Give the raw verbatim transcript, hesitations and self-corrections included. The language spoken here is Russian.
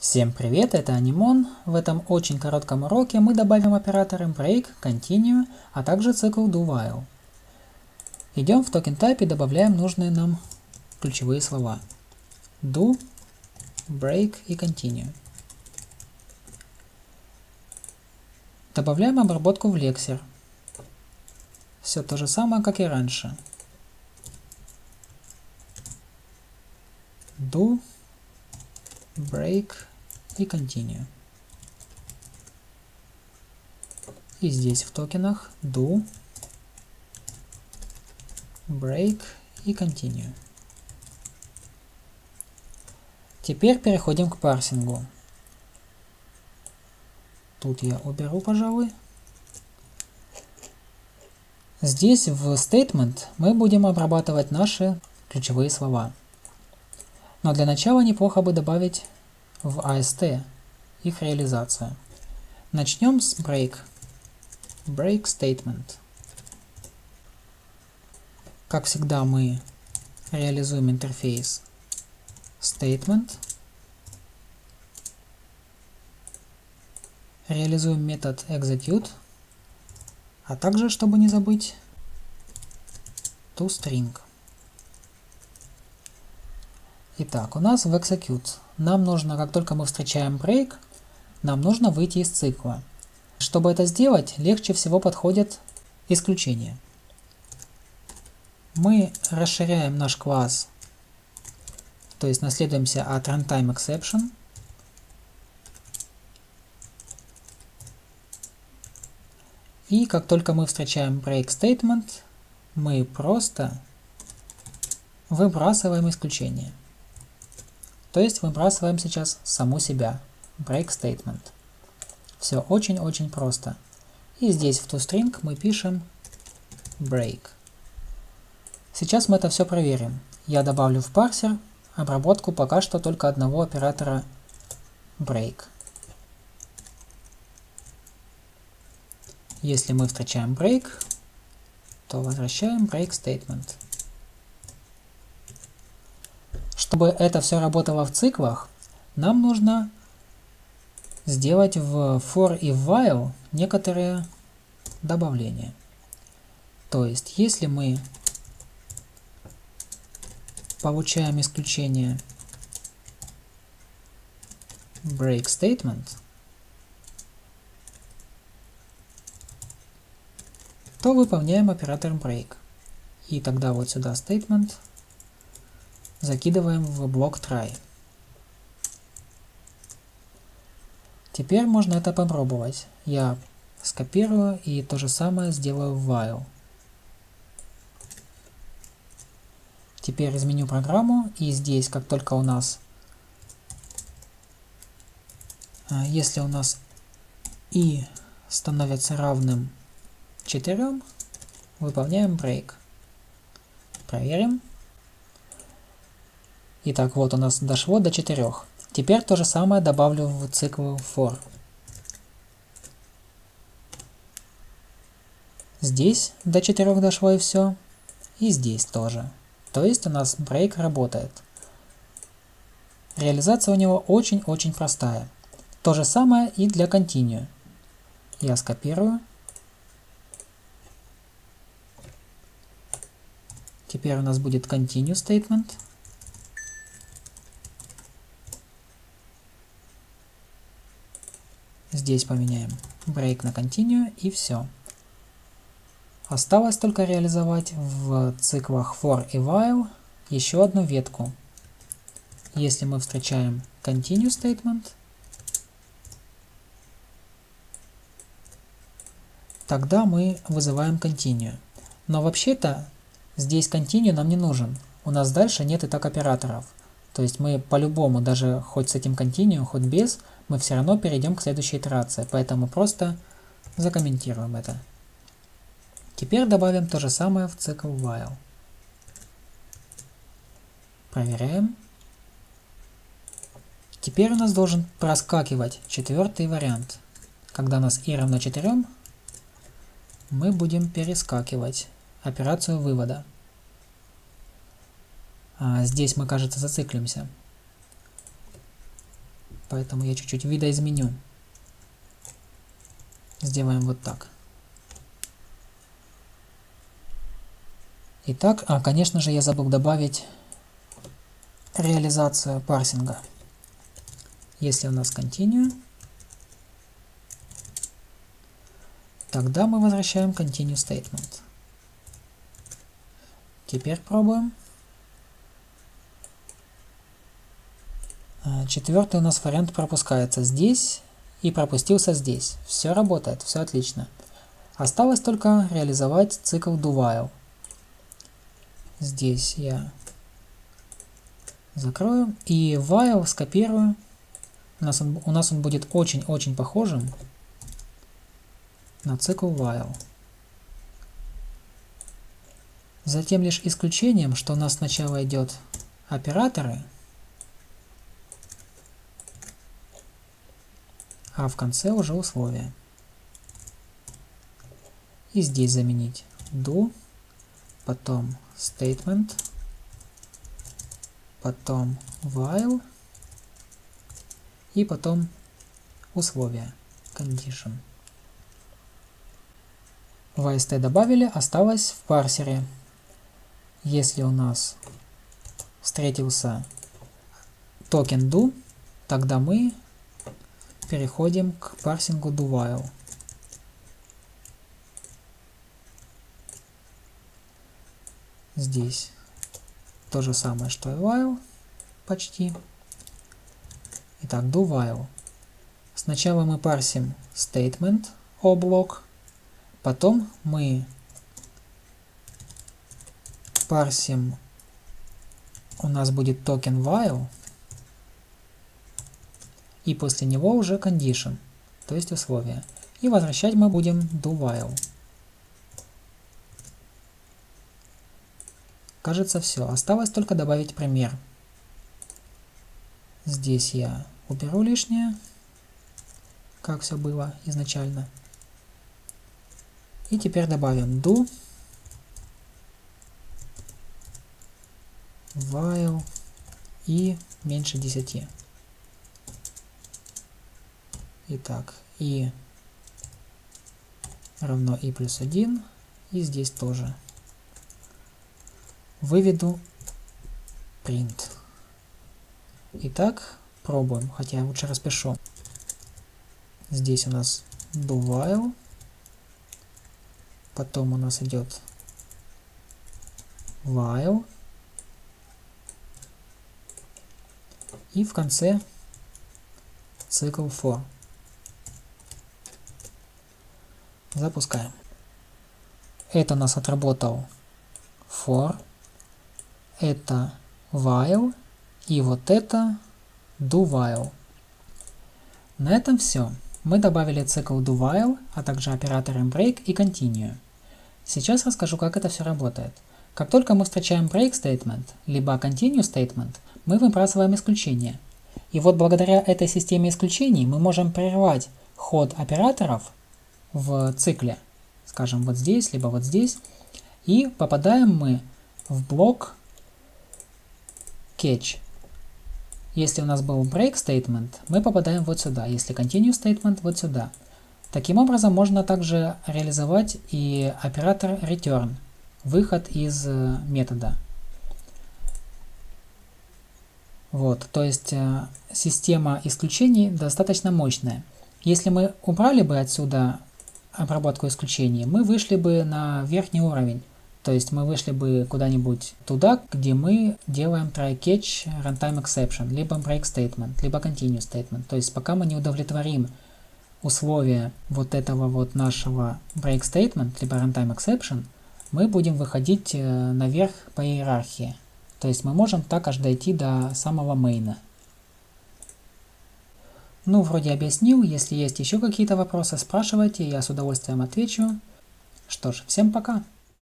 Всем привет, это Анимон. В этом очень коротком уроке мы добавим операторы break, continue, а также цикл do-while. Идем в TokenType и добавляем нужные нам ключевые слова. Do, break и continue. Добавляем обработку в лексер. Все то же самое, как и раньше. Do, break и continue. И здесь в токенах do, break и continue. Теперь переходим к парсингу. Тут я уберу, пожалуй. Здесь в statement мы будем обрабатывать наши ключевые слова. Но для начала неплохо бы добавить в аст их реализацию. Начнем с break. Break statement. Как всегда, мы реализуем интерфейс statement. Реализуем метод execute. А также, чтобы не забыть, toString. Итак, у нас в execute. Нам нужно, как только мы встречаем break, нам нужно выйти из цикла. Чтобы это сделать, легче всего подходят исключения. Мы расширяем наш класс, то есть наследуемся от runtime_exception. И как только мы встречаем break statement, мы просто выбрасываем исключение. То есть выбрасываем сейчас саму себя. Break statement. Все очень-очень просто. И здесь в toString мы пишем break. Сейчас мы это все проверим. Я добавлю в парсер обработку пока что только одного оператора break. Если мы встречаем break, то возвращаем break statement. Чтобы это все работало в циклах, нам нужно сделать в for и в while некоторые добавления. То есть, если мы получаем исключение break statement, то выполняем оператор break. И тогда вот сюда statement закидываем в блок try. Теперь можно это попробовать. Я скопирую и то же самое сделаю в while. Теперь изменю программу, и здесь, как только у нас, если у нас и становится равным четырем, выполняем break. Проверим. Итак, вот у нас дошло до четырёх. Теперь то же самое добавлю в цикл for. Здесь до четырёх дошло и все. И здесь тоже. То есть у нас break работает. Реализация у него очень-очень простая. То же самое и для continue. Я скопирую. Теперь у нас будет continue statement. Здесь поменяем break на continue и все. Осталось только реализовать в циклах for и while еще одну ветку. Если мы встречаем continue statement, тогда мы вызываем continue. Но вообще-то здесь continue нам не нужен. У нас дальше нет и так операторов. То есть мы по-любому, даже хоть с этим continue, хоть без, мы все равно перейдем к следующей итерации. Поэтому просто закомментируем это. Теперь добавим то же самое в цикл while. Проверяем. Теперь у нас должен проскакивать четвертый вариант. Когда у нас и равно четырем, мы будем перескакивать операцию вывода. А здесь мы, кажется, зациклимся. поэтому я чуть-чуть видоизменю. Сделаем вот так. Итак, а, конечно же, я забыл добавить реализацию парсинга. Если у нас continue, тогда мы возвращаем continue statement. Теперь пробуем. Четвертый у нас вариант пропускается здесь и пропустился здесь. Все работает, все отлично. Осталось только реализовать цикл do-while. Здесь я закрою и while скопирую. У нас он, у нас он будет очень-очень похожим на цикл while. Затем лишь исключением, что у нас сначала идет операторы, а в конце уже условия. И здесь заменить do, потом statement, потом while и потом условия, condition. В эй эс ти добавили, осталось в парсере. Если у нас встретился токен do, тогда мы переходим к парсингу do-while. Здесь то же самое, что и while, почти. Итак, do-while. Сначала мы парсим statement о блок, потом мы парсим, у нас будет токен while, и после него уже condition, то есть условия. И возвращать мы будем do-while. Кажется, все. Осталось только добавить пример. Здесь я уберу лишнее, как все было изначально. И теперь добавим do while и меньше десяти. Итак, и равно и плюс один, и здесь тоже. Выведу print. Итак, пробуем, хотя я лучше распишу. Здесь у нас do while, потом у нас идет while, и в конце цикл for. Запускаем. Это у нас отработал for, это while и вот это do while. На этом все. Мы добавили цикл do while, а также операторы break и continue. Сейчас расскажу, как это все работает. Как только мы встречаем break statement, либо continue statement, мы выбрасываем исключение. И вот благодаря этой системе исключений мы можем прервать ход операторов в цикле, скажем, вот здесь, либо вот здесь, и попадаем мы в блок catch. Если у нас был break statement, мы попадаем вот сюда, если continue statement, вот сюда. Таким образом, можно также реализовать и оператор return, выход из метода. Вот, то есть э, система исключений достаточно мощная. Если мы убрали бы отсюда обработку исключений, мы вышли бы на верхний уровень. То есть мы вышли бы куда-нибудь туда, где мы делаем try catch runtime exception, либо break statement, либо continue statement. То есть пока мы не удовлетворим условия вот этого вот нашего break statement, либо runtime exception, мы будем выходить наверх по иерархии. То есть мы можем так аж дойти до самого мейна. Ну, вроде объяснил. Если есть еще какие-то вопросы, спрашивайте, я с удовольствием отвечу. Что ж, всем пока!